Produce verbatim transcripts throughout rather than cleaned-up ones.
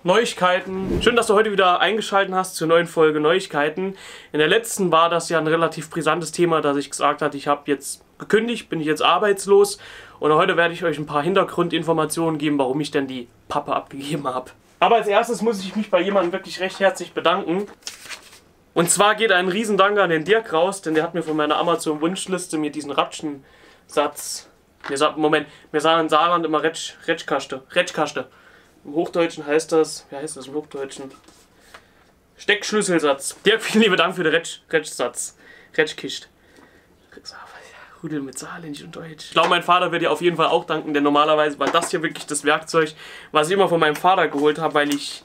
Neuigkeiten. Schön, dass du heute wieder eingeschaltet hast zur neuen Folge Neuigkeiten. In der letzten war das ja ein relativ brisantes Thema, dass ich gesagt hatte, ich habe jetzt gekündigt, bin ich jetzt arbeitslos. Und heute werde ich euch ein paar Hintergrundinformationen geben, warum ich denn die Pappe abgegeben habe. Aber als erstes muss ich mich bei jemandem wirklich recht herzlich bedanken. Und zwar geht ein Riesendank an den Dirk raus, denn der hat mir von meiner Amazon-Wunschliste mir diesen Ratschensatz... Wir sagen, Moment, wir sagen in Saarland immer Retsch, Retschkaste. Retschkaste. Im Hochdeutschen heißt das, wie heißt das im Hochdeutschen? Steckschlüsselsatz. Dirk, vielen lieben Dank für den Retsch, Retschsatz. Retschkist. Rudel mit Saarländisch und Deutsch. Ich glaube, mein Vater wird dir auf jeden Fall auch danken, denn normalerweise war das hier wirklich das Werkzeug, was ich immer von meinem Vater geholt habe, weil ich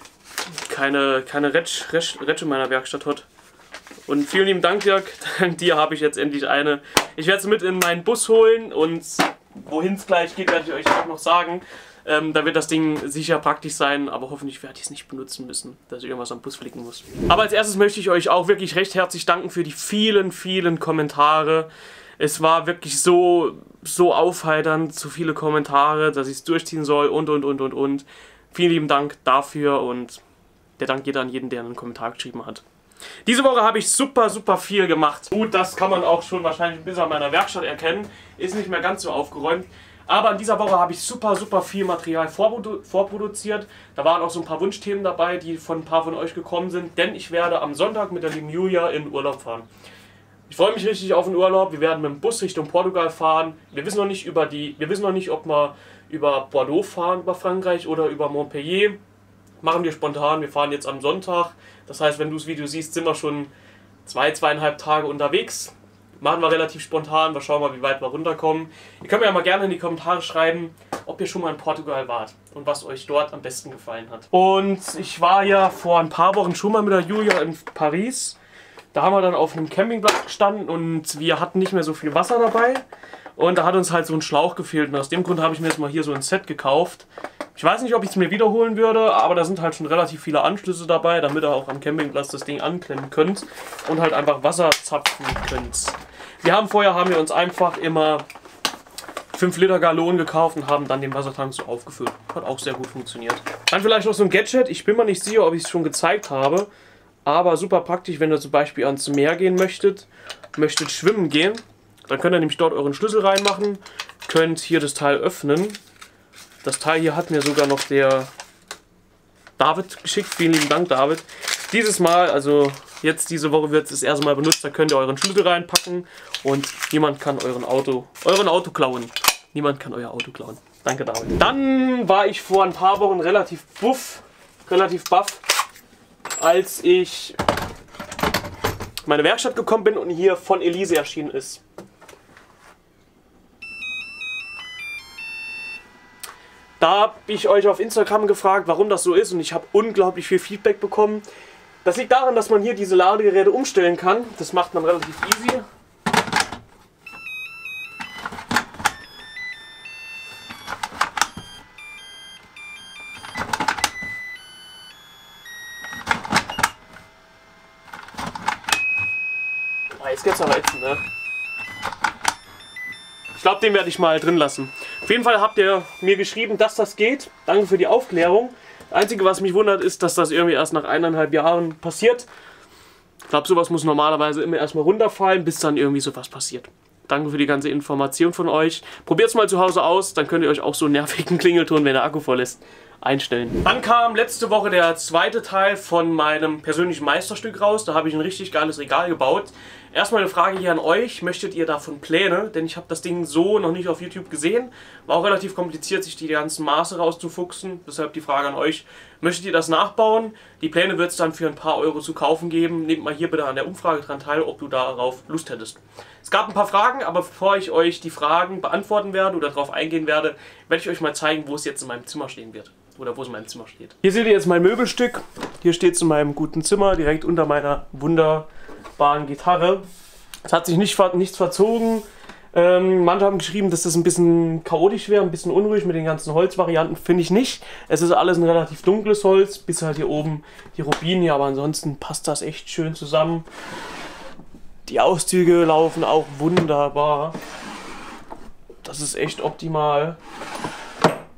keine, keine Retsch, Retsch, Retsch in meiner Werkstatt hatte. Und vielen lieben Dank, Dirk. Dank dir habe ich jetzt endlich eine. Ich werde es mit in meinen Bus holen und wohin es gleich geht, werde ich euch auch noch sagen. Ähm, da wird das Ding sicher praktisch sein, aber hoffentlich werde ich es nicht benutzen müssen, dass ich irgendwas am Bus flicken muss. Aber als erstes möchte ich euch auch wirklich recht herzlich danken für die vielen, vielen Kommentare. Es war wirklich so, so aufheiternd, so viele Kommentare, dass ich es durchziehen soll und, und, und, und, und. Vielen lieben Dank dafür und der Dank geht an jeden, der einen Kommentar geschrieben hat. Diese Woche habe ich super, super viel gemacht. Gut, das kann man auch schon wahrscheinlich bis an meiner Werkstatt erkennen. Ist nicht mehr ganz so aufgeräumt. Aber in dieser Woche habe ich super, super viel Material vorprodu vorproduziert. Da waren auch so ein paar Wunschthemen dabei, die von ein paar von euch gekommen sind. Denn ich werde am Sonntag mit der lieben Julia in Urlaub fahren. Ich freue mich richtig auf den Urlaub. Wir werden mit dem Bus Richtung Portugal fahren. Wir wissen noch nicht, über die, wir wissen noch nicht, ob wir über Bordeaux fahren, über Frankreich oder über Montpellier. Machen wir spontan. Wir fahren jetzt am Sonntag. Das heißt, wenn du das Video siehst, sind wir schon zwei, zweieinhalb Tage unterwegs. Machen wir relativ spontan. Wir schauen mal, wie weit wir runterkommen. Ihr könnt mir ja mal gerne in die Kommentare schreiben, ob ihr schon mal in Portugal wart und was euch dort am besten gefallen hat. Und ich war ja vor ein paar Wochen schon mal mit der Julia in Paris. Da haben wir dann auf einem Campingplatz gestanden und wir hatten nicht mehr so viel Wasser dabei. Und da hat uns halt so ein Schlauch gefehlt. Und aus dem Grund habe ich mir jetzt mal hier so ein Set gekauft. Ich weiß nicht, ob ich es mir wiederholen würde, aber da sind halt schon relativ viele Anschlüsse dabei, damit ihr auch am Campingplatz das Ding anklemmen könnt und halt einfach Wasser zapfen könnt. Wir haben vorher haben wir uns einfach immer fünf Liter Gallonen gekauft und haben dann den Wassertank so aufgefüllt. Hat auch sehr gut funktioniert. Dann vielleicht noch so ein Gadget. Ich bin mir nicht sicher, ob ich es schon gezeigt habe, aber super praktisch, wenn ihr zum Beispiel ans Meer gehen möchtet, möchtet schwimmen gehen. Dann könnt ihr nämlich dort euren Schlüssel reinmachen, könnt hier das Teil öffnen. Das Teil hier hat mir sogar noch der David geschickt. Vielen lieben Dank, David. Dieses Mal, also jetzt diese Woche wird es das erste Mal benutzt, da könnt ihr euren Schlüssel reinpacken und niemand kann euren Auto, euren Auto klauen. Niemand kann euer Auto klauen. Danke, David. Dann war ich vor ein paar Wochen relativ buff, relativ baff, als ich meine Werkstatt gekommen bin und hier von Elise erschienen ist. Da habe ich euch auf Instagram gefragt, warum das so ist und ich habe unglaublich viel Feedback bekommen. Das liegt daran, dass man hier diese Ladegeräte umstellen kann. Das macht man relativ easy. Ah, jetzt geht's aber ätzend, ne? Ich glaube, den werde ich mal drin lassen. Auf jeden Fall habt ihr mir geschrieben, dass das geht. Danke für die Aufklärung. Das Einzige, was mich wundert, ist, dass das irgendwie erst nach eineinhalb Jahren passiert. Ich glaube, sowas muss normalerweise immer erstmal runterfallen, bis dann irgendwie sowas passiert. Danke für die ganze Information von euch. Probiert es mal zu Hause aus, dann könnt ihr euch auch so einen nervigen Klingelton, wenn der Akku voll ist, einstellen. Dann kam letzte Woche der zweite Teil von meinem persönlichen Meisterstück raus. Da habe ich ein richtig geiles Regal gebaut. Erstmal eine Frage hier an euch. Möchtet ihr davon Pläne? Denn ich habe das Ding so noch nicht auf YouTube gesehen. War auch relativ kompliziert, sich die ganzen Maße rauszufuchsen. Deshalb die Frage an euch. Möchtet ihr das nachbauen? Die Pläne wird es dann für ein paar Euro zu kaufen geben. Nehmt mal hier bitte an der Umfrage dran teil, ob du darauf Lust hättest. Es gab ein paar Fragen, aber bevor ich euch die Fragen beantworten werde oder darauf eingehen werde, werde ich euch mal zeigen, wo es jetzt in meinem Zimmer stehen wird. Oder wo es in meinem Zimmer steht. Hier seht ihr jetzt mein Möbelstück. Hier steht es in meinem guten Zimmer, direkt unter meiner wunderbaren Gitarre. Es hat sich nicht, nichts verzogen. Ähm, manche haben geschrieben, dass das ein bisschen chaotisch wäre, ein bisschen unruhig mit den ganzen Holzvarianten. Finde ich nicht. Es ist alles ein relativ dunkles Holz, bis halt hier oben die Rubinen. Ja, aber ansonsten passt das echt schön zusammen. Die Auszüge laufen auch wunderbar. Das ist echt optimal.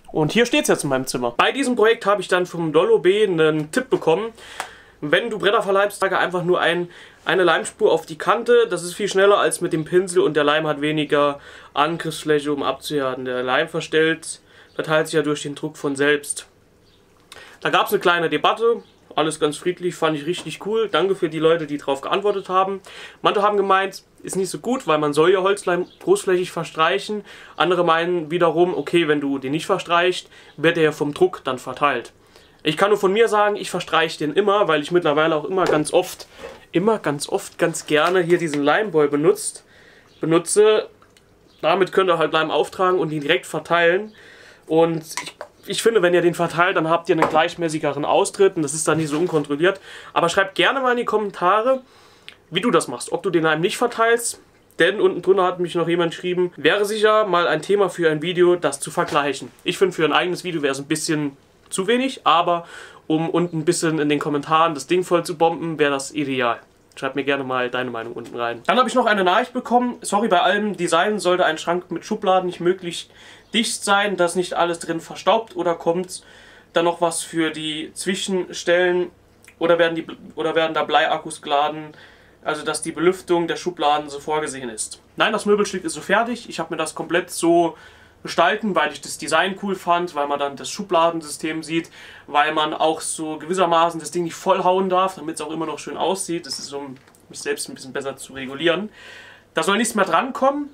Und hier steht es jetzt in meinem Zimmer. Bei diesem Projekt habe ich dann vom Dollo B einen Tipp bekommen. Wenn du Bretter verleibst, trage einfach nur ein, eine Leimspur auf die Kante. Das ist viel schneller als mit dem Pinsel und der Leim hat weniger Angriffsfläche, um abzuhärten. Der Leim verstellt, verteilt sich ja durch den Druck von selbst. Da gab es eine kleine Debatte. Alles ganz friedlich, fand ich richtig cool. Danke für die Leute, die darauf geantwortet haben. Manche haben gemeint, ist nicht so gut, weil man soll ja Holzleim großflächig verstreichen. Andere meinen wiederum, okay, wenn du den nicht verstreichst, wird er ja vom Druck dann verteilt. Ich kann nur von mir sagen, ich verstreiche den immer, weil ich mittlerweile auch immer ganz oft, immer ganz oft, ganz gerne hier diesen Leimboy benutzt, benutze. Damit könnt ihr halt Leim auftragen und ihn direkt verteilen. Und ich, ich finde, wenn ihr den verteilt, dann habt ihr einen gleichmäßigeren Austritt und das ist dann nicht so unkontrolliert. Aber schreibt gerne mal in die Kommentare, wie du das machst. Ob du den Leim nicht verteilst, denn unten drunter hat mich noch jemand geschrieben, wäre sicher mal ein Thema für ein Video, das zu vergleichen. Ich finde, für ein eigenes Video wäre es ein bisschen zu wenig, aber um unten ein bisschen in den Kommentaren das Ding voll zu bomben, wäre das ideal. Schreib mir gerne mal deine Meinung unten rein. Dann habe ich noch eine Nachricht bekommen. Sorry, bei allem Design sollte ein Schrank mit Schubladen nicht möglichst dicht sein, dass nicht alles drin verstaubt, oder kommt dann noch was für die Zwischenstellen oder werden, die, oder werden da Bleiakkus geladen, also dass die Belüftung der Schubladen so vorgesehen ist. Nein, das Möbelstück ist so fertig. Ich habe mir das komplett so gestalten, weil ich das Design cool fand, weil man dann das Schubladensystem sieht, weil man auch so gewissermaßen das Ding nicht vollhauen darf, damit es auch immer noch schön aussieht. Das ist, um mich selbst ein bisschen besser zu regulieren. Da soll nichts mehr drankommen,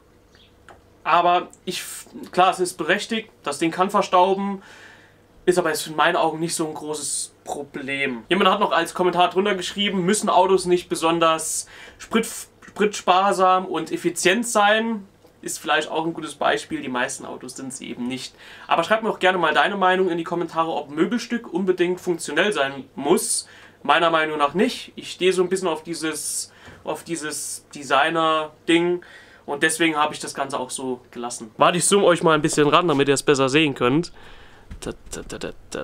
aber ich, klar, es ist berechtigt, das Ding kann verstauben, ist aber jetzt in meinen Augen nicht so ein großes Problem. Jemand hat noch als Kommentar drunter geschrieben, müssen Autos nicht besonders sprit, spritsparsam und effizient sein? Ist vielleicht auch ein gutes Beispiel, die meisten Autos sind sie eben nicht. Aber schreib mir auch gerne mal deine Meinung in die Kommentare, ob ein Möbelstück unbedingt funktionell sein muss. Meiner Meinung nach nicht. Ich stehe so ein bisschen auf dieses, auf dieses Designer-Ding und deswegen habe ich das Ganze auch so gelassen. Warte, ich zoome euch mal ein bisschen ran, damit ihr es besser sehen könnt. Da, da, da, da, da.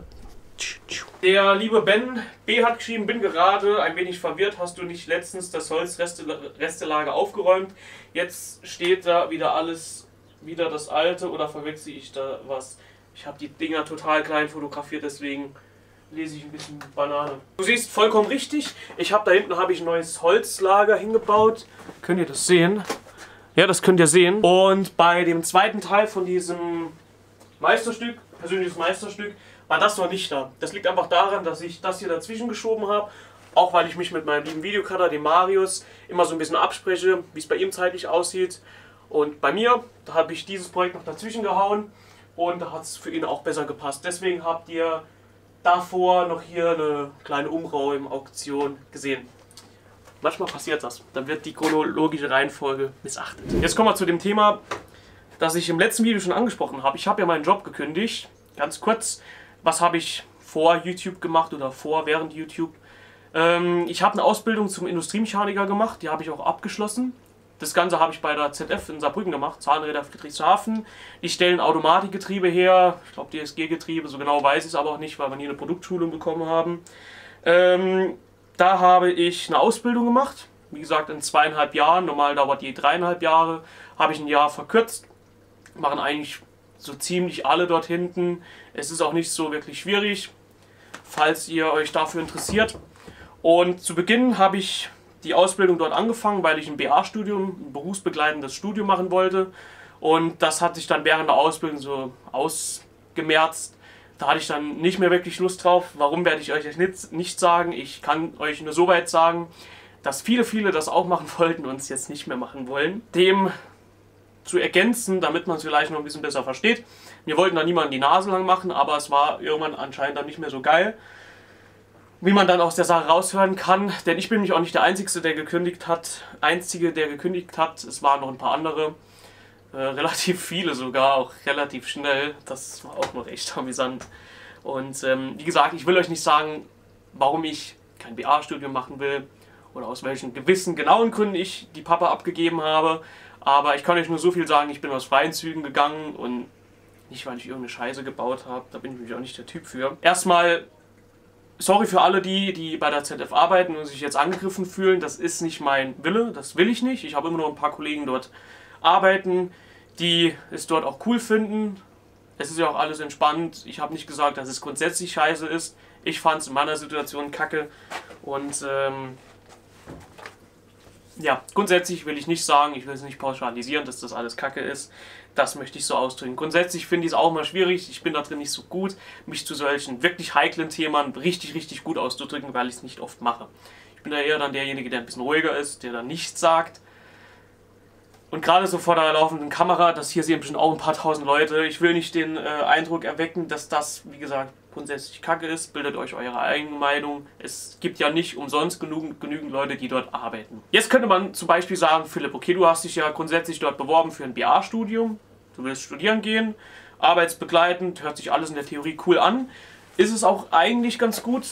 Der liebe Ben B. hat geschrieben, bin gerade ein wenig verwirrt, hast du nicht letztens das Holzrestelager aufgeräumt? Jetzt steht da wieder alles, wieder das alte, oder verwechsel ich da was? Ich habe die Dinger total klein fotografiert, deswegen lese ich ein bisschen Banane. Du siehst vollkommen richtig, ich habe da hinten habe ich ein neues Holzlager hingebaut. Könnt ihr das sehen? Ja, das könnt ihr sehen. Und bei dem zweiten Teil von diesem Meisterstück, persönliches Meisterstück, war das noch nicht da. Das liegt einfach daran, dass ich das hier dazwischen geschoben habe, auch weil ich mich mit meinem lieben Videocutter, dem Marius, immer so ein bisschen abspreche, wie es bei ihm zeitlich aussieht. Und bei mir, da habe ich dieses Projekt noch dazwischen gehauen und da hat es für ihn auch besser gepasst. Deswegen habt ihr davor noch hier eine kleine Umräumauktion gesehen. Manchmal passiert das, dann wird die chronologische Reihenfolge missachtet. Jetzt kommen wir zu dem Thema, das ich im letzten Video schon angesprochen habe. Ich habe ja meinen Job gekündigt. Ganz kurz, was habe ich vor YouTube gemacht oder vor während YouTube? Ähm, ich habe eine Ausbildung zum Industriemechaniker gemacht, die habe ich auch abgeschlossen. Das Ganze habe ich bei der Z F in Saarbrücken gemacht, Zahnräder Friedrichshafen. Die stellen Automatikgetriebe her, ich glaube D S G-Getriebe, so genau weiß ich es aber auch nicht, weil wir nie eine Produktschulung bekommen haben. Ähm, da habe ich eine Ausbildung gemacht, wie gesagt in zweieinhalb Jahren, normal dauert die dreieinhalb Jahre, habe ich ein Jahr verkürzt, machen eigentlich so ziemlich alle dort hinten. Es ist auch nicht so wirklich schwierig, falls ihr euch dafür interessiert. Und zu Beginn habe ich die Ausbildung dort angefangen, weil ich ein B A-Studium, ein berufsbegleitendes Studium machen wollte. Und das hat sich dann während der Ausbildung so ausgemerzt. Da hatte ich dann nicht mehr wirklich Lust drauf. Warum, werde ich euch nicht, nicht sagen. Ich kann euch nur so weit sagen, dass viele, viele das auch machen wollten und es jetzt nicht mehr machen wollen. Dem zu ergänzen, damit man es vielleicht noch ein bisschen besser versteht. Wir wollten da niemanden die Nase lang machen, aber es war irgendwann anscheinend dann nicht mehr so geil. Wie man dann aus der Sache raushören kann, denn ich bin mich auch nicht der Einzige, der gekündigt hat. Einzige, der gekündigt hat, es waren noch ein paar andere. Äh, relativ viele sogar, auch relativ schnell. Das war auch noch echt amüsant. Und ähm, wie gesagt, ich will euch nicht sagen, warum ich kein B A-Studium machen will oder aus welchen gewissen, genauen Gründen ich die Papa abgegeben habe. Aber ich kann euch nur so viel sagen, ich bin aus freien Zügen gegangen und nicht, weil ich irgendeine Scheiße gebaut habe, da bin ich nämlich auch nicht der Typ für. Erstmal, sorry für alle die, die bei der Z F arbeiten und sich jetzt angegriffen fühlen, das ist nicht mein Wille, das will ich nicht. Ich habe immer noch ein paar Kollegen dort arbeiten, die es dort auch cool finden, Es ist ja auch alles entspannt. Ich habe nicht gesagt, dass es grundsätzlich scheiße ist. Ich fand es in meiner Situation kacke. Und ähm, ja, grundsätzlich will ich nicht sagen, ich will es nicht pauschalisieren, dass das alles kacke ist. Das möchte ich so ausdrücken. Grundsätzlich finde ich es auch mal schwierig. Ich bin da drin nicht so gut, mich zu solchen wirklich heiklen Themen richtig, richtig gut auszudrücken, weil ich es nicht oft mache. Ich bin da eher dann derjenige, der ein bisschen ruhiger ist, der dann nichts sagt. Und gerade so vor der laufenden Kamera, das hier sehen bestimmt auch ein paar tausend Leute. Ich will nicht den äh, Eindruck erwecken, dass das, wie gesagt, grundsätzlich kacke ist. Bildet euch eure eigene Meinung. Es gibt ja nicht umsonst genügend, genügend Leute, die dort arbeiten. Jetzt könnte man zum Beispiel sagen, Philipp, okay, du hast dich ja grundsätzlich dort beworben für ein B A-Studium. Du willst studieren gehen, arbeitsbegleitend, hört sich alles in der Theorie cool an. Ist es auch eigentlich ganz gut.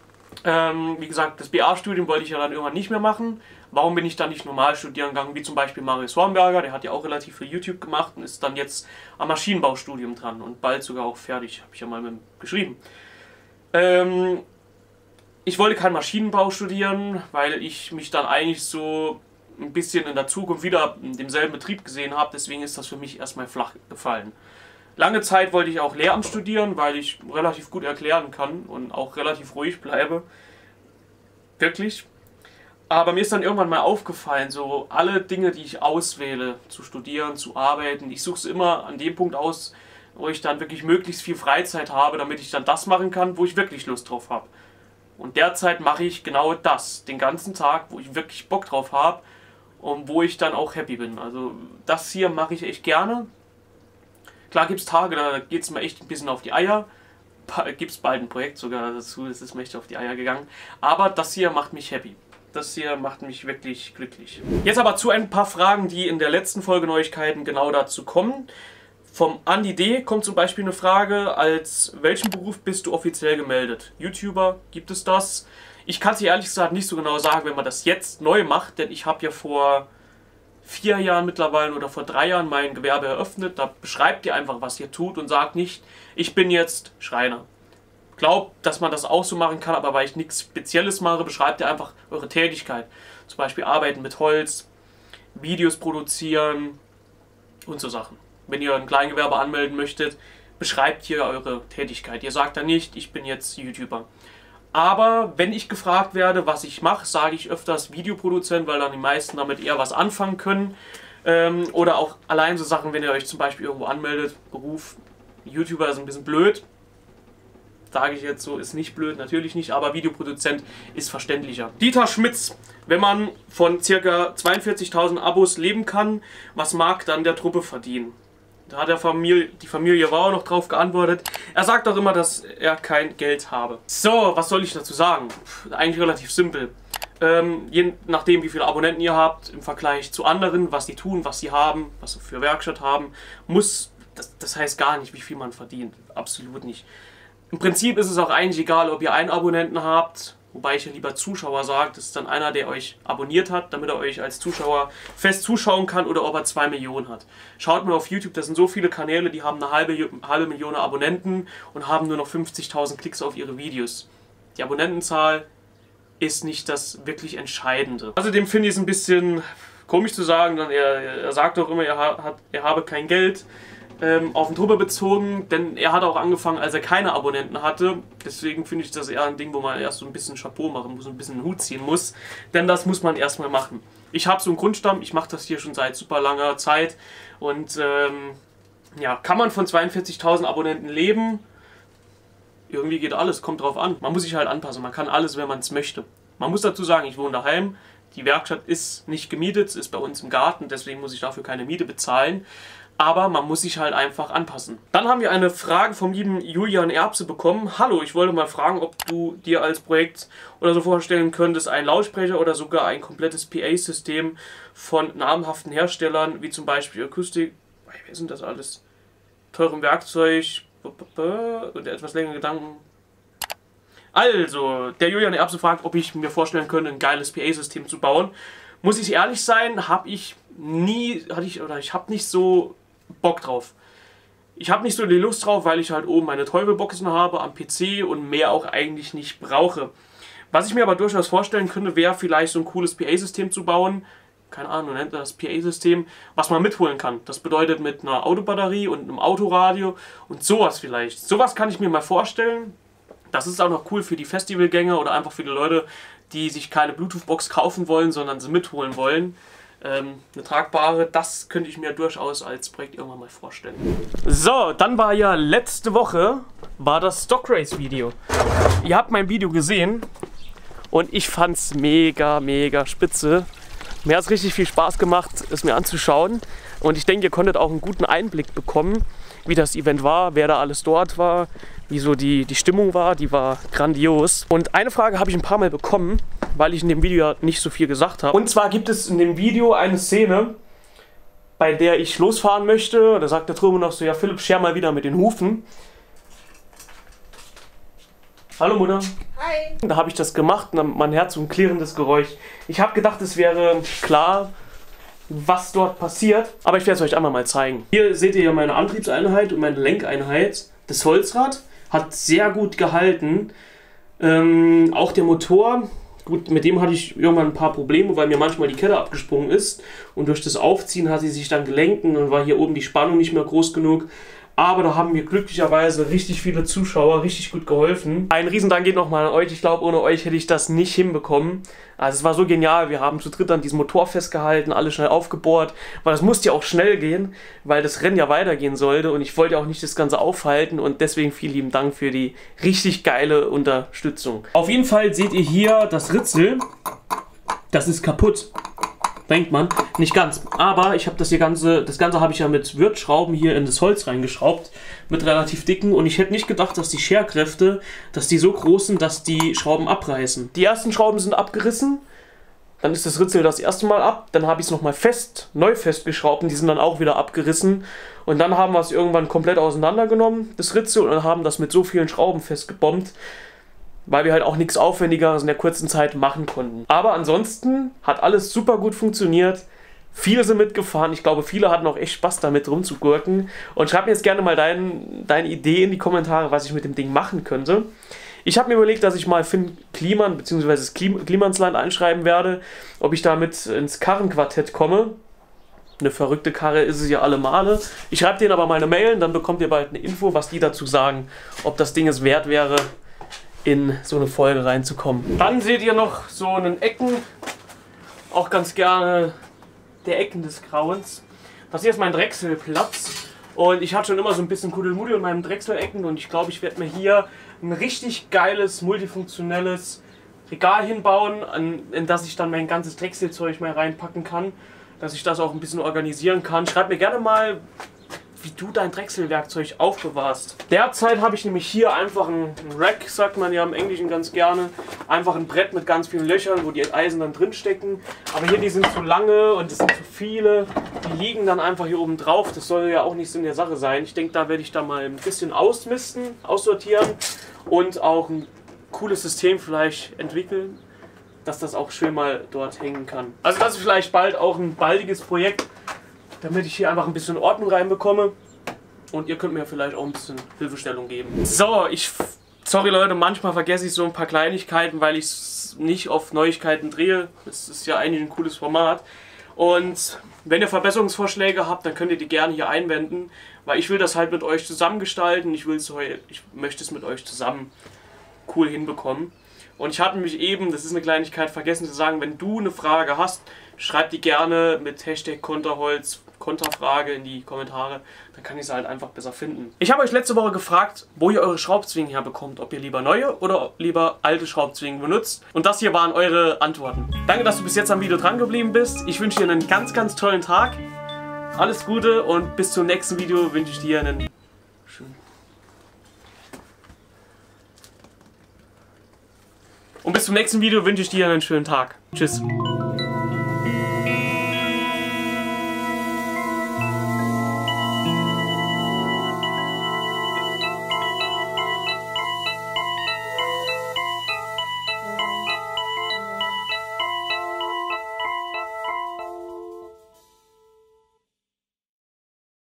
Ähm, wie gesagt, das B A-Studium wollte ich ja dann irgendwann nicht mehr machen. Warum bin ich dann nicht normal studieren gegangen, wie zum Beispiel Marius Hornberger, der hat ja auch relativ viel YouTube gemacht und ist dann jetzt am Maschinenbaustudium dran und bald sogar auch fertig, habe ich ja mal mit ihm geschrieben. Ähm, ich wollte kein Maschinenbau studieren, weil ich mich dann eigentlich so ein bisschen in der Zukunft wieder in demselben Betrieb gesehen habe, deswegen ist das für mich erstmal flach gefallen. Lange Zeit wollte ich auch Lehramt studieren, weil ich relativ gut erklären kann und auch relativ ruhig bleibe. Wirklich. Aber mir ist dann irgendwann mal aufgefallen, so alle Dinge, die ich auswähle, zu studieren, zu arbeiten, ich suche es immer an dem Punkt aus, wo ich dann wirklich möglichst viel Freizeit habe, damit ich dann das machen kann, wo ich wirklich Lust drauf habe. Und derzeit mache ich genau das, den ganzen Tag, wo ich wirklich Bock drauf habe und wo ich dann auch happy bin. Also das hier mache ich echt gerne. Klar gibt es Tage, da geht es mir echt ein bisschen auf die Eier. Gibt es bald ein Projekt sogar dazu, das ist mir echt auf die Eier gegangen. Aber das hier macht mich happy. Das hier macht mich wirklich glücklich. Jetzt aber zu ein paar Fragen, die in der letzten Folge Neuigkeiten genau dazu kommen. Vom Andi D. kommt zum Beispiel eine Frage, als welchen Beruf bist du offiziell gemeldet? YouTuber, gibt es das? Ich kann es dir ehrlich gesagt nicht so genau sagen, wenn man das jetzt neu macht, denn ich habe ja vor vier Jahren mittlerweile oder vor drei Jahren mein Gewerbe eröffnet. Da beschreibt ihr einfach, was ihr tut und sagt nicht, ich bin jetzt Schreiner. Glaubt, dass man das auch so machen kann, aber weil ich nichts Spezielles mache, beschreibt ihr einfach eure Tätigkeit. Zum Beispiel arbeiten mit Holz, Videos produzieren und so Sachen. Wenn ihr ein Kleingewerbe anmelden möchtet, beschreibt hier eure Tätigkeit. Ihr sagt dann nicht, ich bin jetzt YouTuber. Aber wenn ich gefragt werde, was ich mache, sage ich öfters Videoproduzent, weil dann die meisten damit eher was anfangen können. Ähm, oder auch allein so Sachen, wenn ihr euch zum Beispiel irgendwo anmeldet, Beruf YouTuber ist ein bisschen blöd. Sage ich jetzt so, ist nicht blöd, natürlich nicht, aber Videoproduzent ist verständlicher. Dieter Schmitz, wenn man von ca. zweiundvierzigtausend Abos leben kann, was mag dann der Truppe verdienen? Da hat der Familie, die Familie Wow noch drauf geantwortet. Er sagt auch immer, dass er kein Geld habe. So, was soll ich dazu sagen? Pff, eigentlich relativ simpel. Ähm, je nachdem, wie viele Abonnenten ihr habt, im Vergleich zu anderen, was sie tun, was sie haben, was sie für Werkstatt haben, muss, das, das heißt gar nicht, wie viel man verdient. Absolut nicht. Im Prinzip ist es auch eigentlich egal, ob ihr einen Abonnenten habt, wobei ich ja lieber Zuschauer sage, das ist dann einer, der euch abonniert hat, damit er euch als Zuschauer fest zuschauen kann, oder ob er zwei Millionen hat. Schaut mal auf YouTube, das sind so viele Kanäle, die haben eine halbe, halbe Million Abonnenten und haben nur noch fünfzigtausend Klicks auf ihre Videos. Die Abonnentenzahl ist nicht das wirklich Entscheidende. Außerdem finde ich es ein bisschen komisch zu sagen, dann er, er sagt doch immer, er, hat, er habe kein Geld. Ähm, auf den Truppe bezogen, denn er hat auch angefangen, als er keine Abonnenten hatte. Deswegen finde ich das eher ein Ding, wo man erst so ein bisschen Chapeau machen muss, ein bisschen einen Hut ziehen muss. Denn das muss man erstmal machen. Ich habe so einen Grundstamm, ich mache das hier schon seit super langer Zeit. Und ähm, ja, kann man von zweiundvierzigtausend Abonnenten leben? Irgendwie geht alles, kommt drauf an. Man muss sich halt anpassen, man kann alles, wenn man es möchte. Man muss dazu sagen, ich wohne daheim. Die Werkstatt ist nicht gemietet, ist bei uns im Garten, deswegen muss ich dafür keine Miete bezahlen. Aber man muss sich halt einfach anpassen. Dann haben wir eine Frage vom lieben Julian Erbse bekommen. Hallo, ich wollte mal fragen, ob du dir als Projekt oder so vorstellen könntest, einen Lautsprecher oder sogar ein komplettes P A-System von namhaften Herstellern, wie zum Beispiel Akustik, wer sind das alles? Teurem Werkzeug und etwas längeren Gedanken. Also, der Julian Erbse fragt, ob ich mir vorstellen könnte, ein geiles P A-System zu bauen. Muss ich ehrlich sein, habe ich nie, hatte ich, oder ich habe nicht so Bock drauf. Ich habe nicht so die Lust drauf, weil ich halt oben meine Teufelboxen habe am P C und mehr auch eigentlich nicht brauche. Was ich mir aber durchaus vorstellen könnte, wäre vielleicht so ein cooles P A-System zu bauen, keine Ahnung, nennt das P A-System, was man mitholen kann. Das bedeutet mit einer Autobatterie und einem Autoradio und sowas vielleicht. Sowas kann ich mir mal vorstellen. Das ist auch noch cool für die Festivalgänger oder einfach für die Leute, die sich keine Bluetooth-Box kaufen wollen, sondern sie mitholen wollen. Ähm, eine tragbare, das könnte ich mir durchaus als Projekt irgendwann mal vorstellen. So, dann war ja letzte Woche war das Stock Race Video. Ihr habt mein Video gesehen und ich fand's mega, mega spitze. Mir hat es richtig viel Spaß gemacht, es mir anzuschauen. Und ich denke, ihr konntet auch einen guten Einblick bekommen, wie das Event war, wer da alles dort war, wie so die, die Stimmung war. Die war grandios. Und eine Frage habe ich ein paar Mal bekommen, weil ich in dem Video ja nicht so viel gesagt habe. Und zwar gibt es in dem Video eine Szene, bei der ich losfahren möchte. Da sagt der Trümmer noch so, ja Philipp, scher mal wieder mit den Hufen. Hallo Mutter. Hi. Da habe ich das gemacht und man hört so ein klirrendes Geräusch. Ich habe gedacht, es wäre klar, was dort passiert, aber ich werde es euch einmal mal zeigen. Hier seht ihr ja meine Antriebseinheit und meine Lenkeinheit. Das Holzrad hat sehr gut gehalten. Ähm, auch der Motor, gut, mit dem hatte ich irgendwann ein paar Probleme, weil mir manchmal die Kette abgesprungen ist und durch das Aufziehen hat sie sich dann gelenkt und dann war hier oben die Spannung nicht mehr groß genug. Aber da haben mir glücklicherweise richtig viele Zuschauer richtig gut geholfen. Ein Riesendank geht nochmal an euch. Ich glaube, ohne euch hätte ich das nicht hinbekommen. Also es war so genial. Wir haben zu dritt an diesem Motor festgehalten, alle schnell aufgebohrt. Weil das musste ja auch schnell gehen, weil das Rennen ja weitergehen sollte. Und ich wollte auch nicht das Ganze aufhalten. Und deswegen vielen lieben Dank für die richtig geile Unterstützung. Auf jeden Fall seht ihr hier das Ritzel. Das ist kaputt. Denkt man, nicht ganz. Aber ich habe das hier Ganze, das Ganze habe ich ja mit Wirtschrauben hier in das Holz reingeschraubt, mit relativ dicken. Und ich hätte nicht gedacht, dass die Scherkräfte, dass die so groß sind, dass die Schrauben abreißen. Die ersten Schrauben sind abgerissen, dann ist das Ritzel das erste Mal ab, dann habe ich es nochmal fest, neu festgeschraubt und die sind dann auch wieder abgerissen. Und dann haben wir es irgendwann komplett auseinandergenommen, das Ritzel, und haben das mit so vielen Schrauben festgebombt, weil wir halt auch nichts Aufwendigeres in der kurzen Zeit machen konnten. Aber ansonsten hat alles super gut funktioniert. Viele sind mitgefahren. Ich glaube, viele hatten auch echt Spaß damit rumzugurken. Und schreib mir jetzt gerne mal dein, deine Idee in die Kommentare, was ich mit dem Ding machen könnte. Ich habe mir überlegt, dass ich mal Finn Kliman bzw. das Klim Klimansland einschreiben werde, ob ich damit ins Karrenquartett komme. Eine verrückte Karre ist es ja alle Male. Ich schreibe denen aber mal eine Mail, dann bekommt ihr bald eine Info, was die dazu sagen, ob das Ding es wert wäre, in so eine Folge reinzukommen. Dann seht ihr noch so einen Ecken, auch ganz gerne der Ecken des Grauens. Das hier ist mein Drechselplatz und ich hatte schon immer so ein bisschen Kuddelmuddel in meinem Drechselecken und ich glaube, ich werde mir hier ein richtig geiles, multifunktionelles Regal hinbauen, in das ich dann mein ganzes Drechselzeug mal reinpacken kann, dass ich das auch ein bisschen organisieren kann. Schreibt mir gerne mal, wie du dein Drechselwerkzeug aufbewahrst. Derzeit habe ich nämlich hier einfach ein Rack, sagt man ja im Englischen ganz gerne. Einfach ein Brett mit ganz vielen Löchern, wo die Eisen dann drin stecken. Aber hier, die sind zu lange und es sind zu viele. Die liegen dann einfach hier oben drauf. Das soll ja auch nicht Sinn der Sache sein. Ich denke, da werde ich da mal ein bisschen ausmisten, aussortieren und auch ein cooles System vielleicht entwickeln, dass das auch schön mal dort hängen kann. Also das ist vielleicht bald auch ein baldiges Projekt, damit ich hier einfach ein bisschen Ordnung reinbekomme und ihr könnt mir vielleicht auch ein bisschen Hilfestellung geben. So, ich, sorry Leute, manchmal vergesse ich so ein paar Kleinigkeiten, weil ich es nicht auf Neuigkeiten drehe. Das ist ja eigentlich ein cooles Format. Und wenn ihr Verbesserungsvorschläge habt, dann könnt ihr die gerne hier einwenden, weil ich will das halt mit euch zusammen gestalten. Ich, will's, ich möchte es mit euch zusammen cool hinbekommen. Und ich hatte mich eben, das ist eine Kleinigkeit, vergessen zu sagen, wenn du eine Frage hast, schreib die gerne mit Hashtag Konterholz, Konterfrage in die Kommentare, dann kann ich sie halt einfach besser finden. Ich habe euch letzte Woche gefragt, wo ihr eure Schraubzwingen herbekommt, ob ihr lieber neue oder lieber alte Schraubzwingen benutzt. Und das hier waren eure Antworten. Danke, dass du bis jetzt am Video dran geblieben bist. Ich wünsche dir einen ganz, ganz tollen Tag. Alles Gute und bis zum nächsten Video wünsche ich dir einen schönen... Und bis zum nächsten Video wünsche ich dir einen schönen Tag. Tschüss.